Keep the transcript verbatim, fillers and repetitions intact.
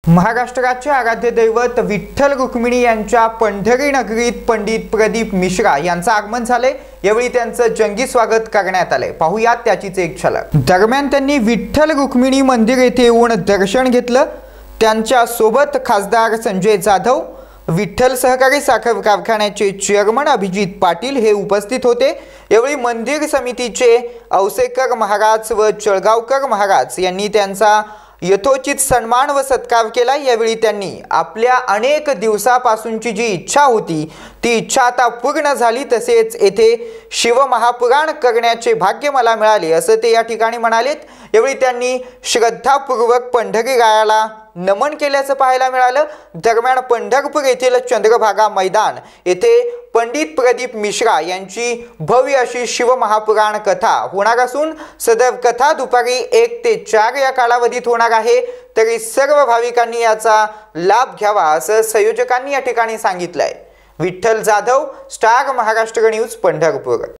महाराष्ट्राचे आराध्य दैवत विठ्ठल रुक्मिणी यांच्या पंढरी नगरीत पंडित प्रदीप मिश्रा यांचं आगमन झाले। यावेळी त्यांचं जंगी स्वागत करण्यात आले। पाहूयात त्याचीच एक झलक। दरम्यान त्यांनी विठ्ठल रुक्मिणी मंदिर येथे येऊन दर्शन घेतलं। त्यांच्या सोबत खासदार संजय जाधव, विठ्ठल सहकारी साखर कारखान्याचे चेअरमन अभिजित पाटील हे उपस्थित होते। यावेळी मंदिर समितीचे औसेकर महाराज व चळगावकर महाराज यांनी त्यांचा यथोचित सन्मान व सत्कार केला। यावेळी त्यांनी आपल्या अनेक दिवसापासूनची जी इच्छा होती ती इच्छा आता पूर्ण झाली, तसेच येथे शिवमहापुराण करण्याचे भाग्य मला मिळाले असं ते या ठिकाणी म्हणालेत। यावेळी त्यांनी श्रद्धापूर्वक पंढरी गायाला नमन केल्याचं पाहायला मिळालं। दरम्यान पंढरपूर येथील चंद्रभागा मैदान येथे पंडित प्रदीप मिश्रा यांची भव्य अशी शिवमहापुराण कथा होणार असून सदर कथा दुपारी एक ते चार या कालावधीत होणार आहे। तरी सर्व भाविकांनी याचा लाभ घ्यावा असं संयोजकांनी या ठिकाणी सांगितलंय। Vitthal Jadhav, star Maharashtra news, Pandharpur.